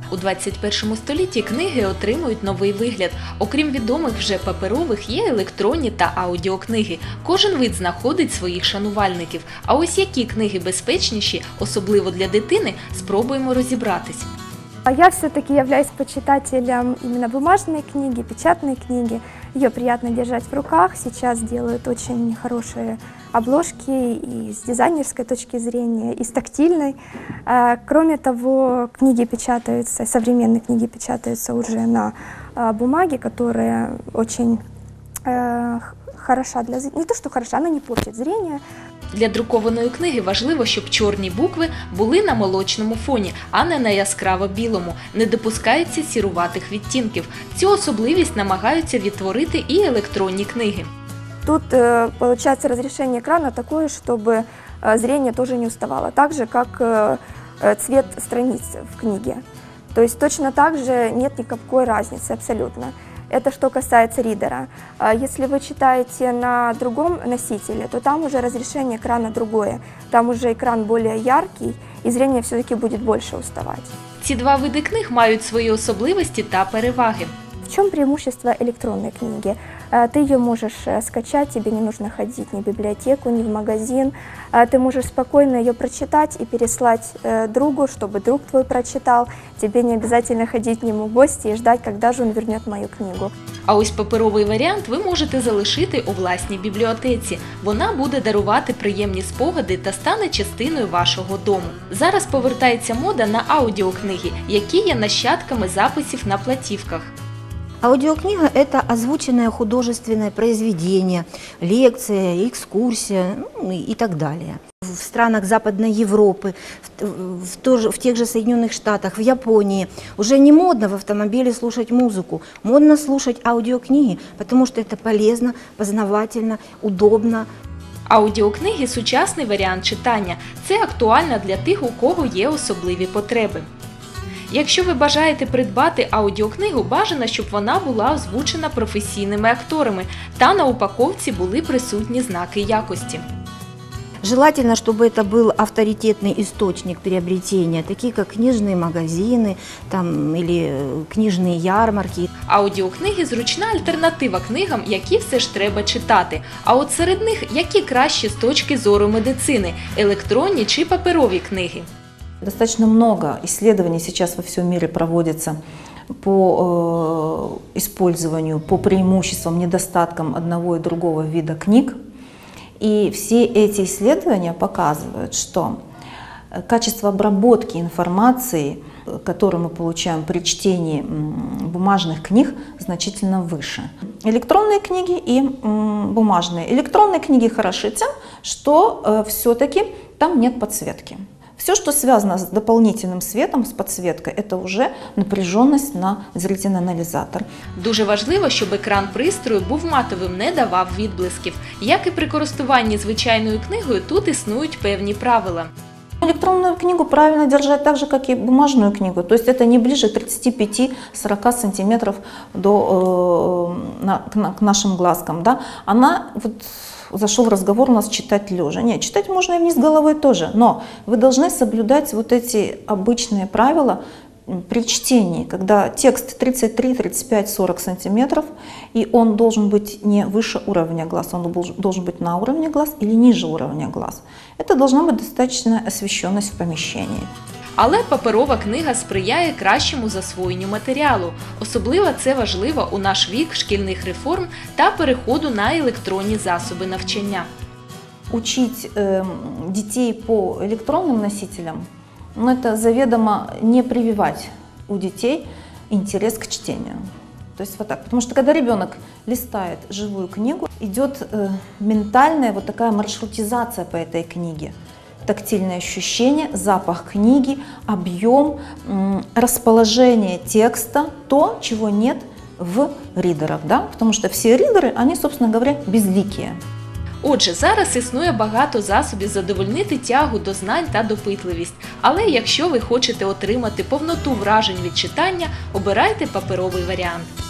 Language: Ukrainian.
У 21 столітті книги отримують новий вигляд. Окрім відомих вже паперових, є електронні та аудіокниги. Кожен вид знаходить своїх шанувальників. А ось які книги безпечніші, особливо для дитини, спробуємо розібратись. Я все-таки являюсь почитателем именно бумажной книги, печатной книги. Ее приятно держать в руках. Сейчас делают очень хорошие обложки и с дизайнерской точки зрения, и с тактильной. Кроме того, книги печатаются, современные книги печатаются уже на бумаге, которая очень хороша для зрения. Не то, что хороша, она не портит зрение. Для друкованої книги важливо, щоб чорні букви були на молочному фоні, а не на яскраво-білому. Не допускається сіруватих відтінків. Цю особливість намагаються відтворити і електронні книги. Тут получается разрешение экрана такое, чтобы зрение тоже не уставало, так же, как цвет страниц в книге. То есть точно так же нет никакой разницы абсолютно. Это что касается ридера. Если вы читаете на другом носителе, то там уже разрешение экрана другое. Там уже экран более яркий, и зрение все-таки будет больше уставать. Ці два види книг мають свої особливості та переваги. В чем преимущество электронной книги? Ты ее можешь скачать, тебе не нужно ходить ни в библиотеку, ни в магазин. Ты можешь спокойно ее прочитать и переслать другу, чтобы друг твой прочитал. Тебе не обязательно ходить к нему в гости и ждать, когда же он вернет мою книгу. А ось паперовий варіант ви можете залишити у власній бібліотеці. Вона буде дарувати приємні спогади та стане частиною вашого дому. Зараз повертається мода на аудіокниги, які є нащадками записів на платівках. Аудиокнига – это озвученное художественное произведение, лекция, экскурсия и так далее. В странах Западной Европы, в тех же Соединенных Штатах, в Японии уже не модно в автомобиле слушать музыку, модно слушать аудиокниги, потому что это полезно, познавательно, удобно. Аудіокниги – сучасний варіант читання. Це актуально для тих, у кого є особливі потреби. Якщо ви бажаєте придбати аудіокнигу, бажано, щоб вона була озвучена професійними акторами та на упаковці були присутні знаки якості. Желательно, чтобы это был авторитетный источник приобретения, такие как книжные магазины или книжные ярмарки. Аудіокниги – зручна альтернатива книгам, які все ж треба читати. А от серед них, які кращі з точки зору медицини – електронні чи паперові книги? Достаточно много исследований сейчас во всем мире проводится по использованию, по преимуществам, недостаткам одного и другого вида книг. И все эти исследования показывают, что качество обработки информации, которую мы получаем при чтении бумажных книг, значительно выше. Электронные книги и бумажные. Электронные книги хороши тем, что все-таки там нет подсветки. Все, что связано с дополнительным светом, с подсветкой, это уже напряженность на зрительный аналізатор. Дуже важливо, щоб екран пристрою був матовим, не давав відблисків. Як і при користуванні звичайною книгою, тут існують певні правила. Электронную книгу правильно держать так же, как и бумажную книгу. То есть это не ближе 35-40 сантиметров к нашим глазкам. Да? Она, зашел разговор у нас читать лежа. Нет, читать можно и вниз головой тоже, но вы должны соблюдать вот эти обычные правила при чтении, когда текст 33, 35, 40 сантиметров, и он должен быть не выше уровня глаз, он должен быть на уровне глаз или ниже уровня глаз. Это должна быть достаточная освещенность в помещении. Але паперова книга сприяє кращому засвоєнню матеріалу. Особливо це важливо у наш вік шкільних реформ та переходу на електронні засоби навчання. Учить детей по электронным носителям, это заведомо не прививать у детей интерес к чтению. То есть вот так. Потому что когда ребенок листает живую книгу, идет ментальная вот такая маршрутизация по этой книге. Тактильное ощущение, запах книги, объем, расположение текста, то, чего нет в ридерах, да? Потому что все ридеры, они, собственно говоря, безликие. Отже, зараз існує багато засобів задовольнити тягу до знань та допитливість. Але якщо ви хочете отримати повноту вражень від читання, обирайте паперовий варіант.